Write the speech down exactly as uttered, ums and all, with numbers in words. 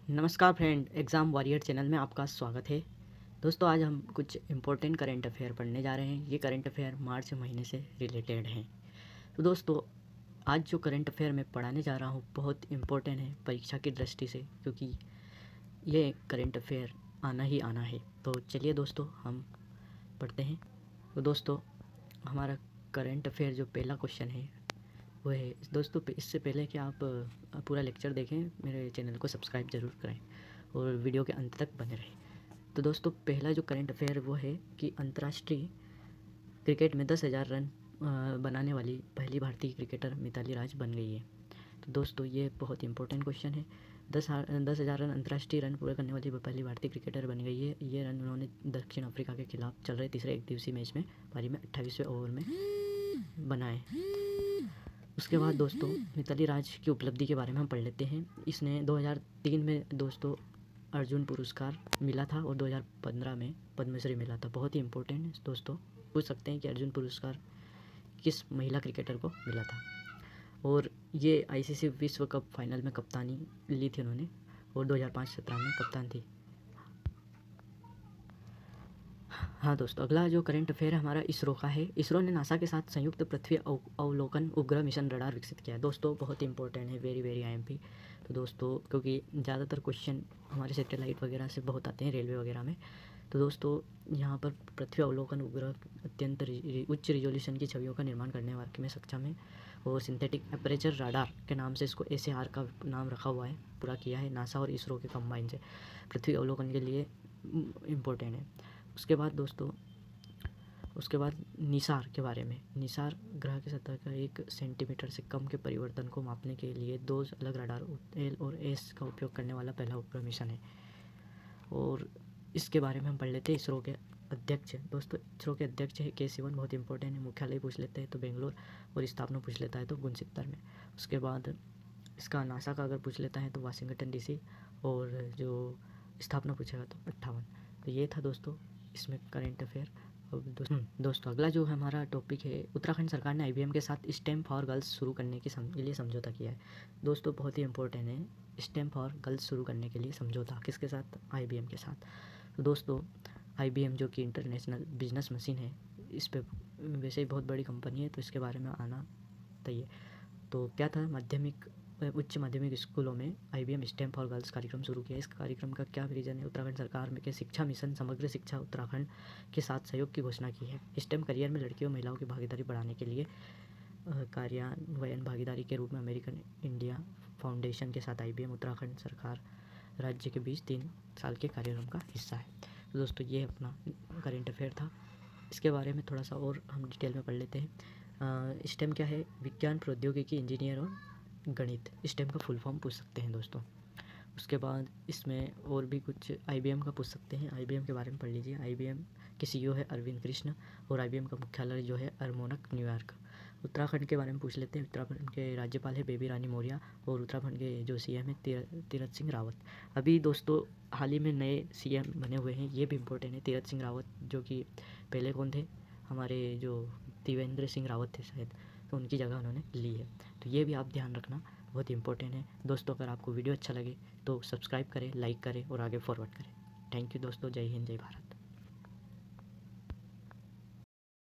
नमस्कार friend, exam warrior channel में आपका स्वागत है। दोस्तों, आज हम कुछ इम्पोर्टेंट करंट अफेयर पढ़ने जा रहे हैं। ये करंट अफेयर मार्च महीने से रिलेटेड हैं। तो दोस्तों, आज जो करंट अफेयर मैं पढ़ाने जा रहा हूँ बहुत इम्पोर्टेंट है परीक्षा की दृष्टि से, क्योंकि ये करंट अफेयर आना ही आना है। तो चलिए दोस्तों, हम पढ़ते हैं। तो दोस्तों, हमारा करंट अफेयर जो पहला क्वेश्चन है वो है, दोस्तों इससे पहले कि आप पूरा लेक्चर देखें, मेरे चैनल को सब्सक्राइब ज़रूर करें और वीडियो के अंत तक बने रहें। तो दोस्तों, पहला जो करंट अफेयर वो है कि अंतर्राष्ट्रीय क्रिकेट में दस हज़ार रन बनाने वाली पहली भारतीय क्रिकेटर मिताली राज बन गई है। तो दोस्तों, ये बहुत इंपॉर्टेंट क्वेश्चन है। दस दस हज़ार रन अंतर्राष्ट्रीय रन पूरे करने वाली पहली भारतीय क्रिकेटर बन गई है। ये रन उन्होंने दक्षिण अफ्रीका के खिलाफ चल रहे तीसरे एक दिवसीय मैच में पारी में अट्ठाईसवें ओवर में बनाए। उसके बाद दोस्तों, मिताली राज की उपलब्धि के बारे में हम पढ़ लेते हैं। इसने दो हज़ार तीन में दोस्तों अर्जुन पुरस्कार मिला था और दो हज़ार पंद्रह में पद्मश्री मिला था। बहुत ही इम्पोर्टेंट है दोस्तों, पूछ सकते हैं कि अर्जुन पुरस्कार किस महिला क्रिकेटर को मिला था। और ये आईसीसी विश्व कप फाइनल में कप्तानी ली थी उन्होंने, और दो हज़ार पाँच सत्रह में कप्तान थी। हाँ दोस्तों, अगला जो करंट अफेयर हमारा इसरो का है। इसरो ने नासा के साथ संयुक्त पृथ्वी अवलोकन उपग्रह मिशन रडार विकसित किया है। दोस्तों, बहुत इंपॉर्टेंट है, वेरी वेरी आईएमपी। तो दोस्तों, क्योंकि ज़्यादातर क्वेश्चन हमारे सैटेलाइट वगैरह से बहुत आते हैं, रेलवे वगैरह में। तो दोस्तों, यहाँ पर पृथ्वी अवलोकन उपग्रह अत्यंत उच्च रिजोल्यूशन की छवियों का निर्माण करने वाले में सक्षम है, और सिंथेटिक एपरेचर रडार के नाम से इसको एस ए आर का नाम रखा हुआ है, पूरा किया है नासा और इसरो के कंबाइन से। पृथ्वी अवलोकन के लिए इम्पोर्टेंट है। उसके बाद दोस्तों, उसके बाद निसार के बारे में। निसार ग्रह की सतह का एक सेंटीमीटर से कम के परिवर्तन को मापने के लिए दो अलग रडार एल और एस का उपयोग करने वाला पहला उपग्रह मिशन है। और इसके बारे में हम पढ़ लेते हैं। इसरो के अध्यक्ष दोस्तों, इसरो के अध्यक्ष है के सिवन। बहुत इंपॉर्टेंट है। मुख्यालय पूछ लेते हैं तो बेंगलोर, और स्थापना पूछ लेता है तो गुनसित्तर में। उसके बाद इसका नासा का अगर पूछ लेता है तो वाशिंगटन डीसी, और जो स्थापना पूछेगा तो अट्ठावन। तो ये था दोस्तों इसमें करेंट अफेयर। दोस्तों दोस्तों अगला जो हमारा टॉपिक है, उत्तराखंड सरकार ने आईबीएम के साथ स्टेम फॉर गर्ल्स शुरू करने के सम, लिए समझौता किया है। दोस्तों, बहुत ही इंपॉर्टेंट है, स्टेम फॉर गर्ल्स शुरू करने के लिए समझौता किसके साथ? आईबीएम के साथ। तो दोस्तों, आईबीएम जो कि इंटरनेशनल बिजनेस मशीन है, इस पर वैसे ही बहुत बड़ी कंपनी है, तो इसके बारे में आना चाहिए। तो क्या था, माध्यमिक उच्च माध्यमिक स्कूलों में आईबीएम स्टेम फॉर गर्ल्स कार्यक्रम शुरू किया। इस कार्यक्रम का क्या रीजन है? उत्तराखंड सरकार में के शिक्षा मिशन समग्र शिक्षा उत्तराखंड के साथ सहयोग की घोषणा की है। स्टेम करियर में लड़कियों महिलाओं की भागीदारी बढ़ाने के लिए कार्यान्वयन भागीदारी के रूप में अमेरिकन इंडिया फाउंडेशन के साथ आईबीएम उत्तराखंड सरकार राज्य के बीच तीन साल के कार्यक्रम का हिस्सा है। तो दोस्तों, ये अपना करेंट अफेयर था। इसके बारे में थोड़ा सा और हम डिटेल में पढ़ लेते हैं। स्टेम क्या है? विज्ञान, प्रौद्योगिकी, इंजीनियर और गणित। स्टेम का फुल फॉर्म पूछ सकते हैं दोस्तों। उसके बाद इसमें और भी कुछ आईबीएम का पूछ सकते हैं। आईबीएम के बारे में पढ़ लीजिए। आईबीएम के सीईओ है अरविंद कृष्ण, और आईबीएम का मुख्यालय जो है अरमोनक, न्यूयॉर्क। उत्तराखंड के बारे में पूछ लेते हैं। उत्तराखंड के राज्यपाल है बेबी रानी मौर्य, और उत्तराखंड के जो सीएम है तीरथ सिंह रावत। अभी दोस्तों हाल ही में नए सीएम बने हुए हैं, ये भी इम्पोर्टेंट है। तीरथ सिंह रावत, जो कि पहले कौन थे? हमारे जो त्रिवेंद्र सिंह रावत थे शायद, तो उनकी जगह उन्होंने ली है। तो ये भी आप ध्यान रखना, बहुत इंपॉर्टेंट है दोस्तों। अगर आपको वीडियो अच्छा लगे तो सब्सक्राइब करें, लाइक करें और आगे फॉरवर्ड करें। थैंक यू दोस्तों। जय हिंद, जय भारत।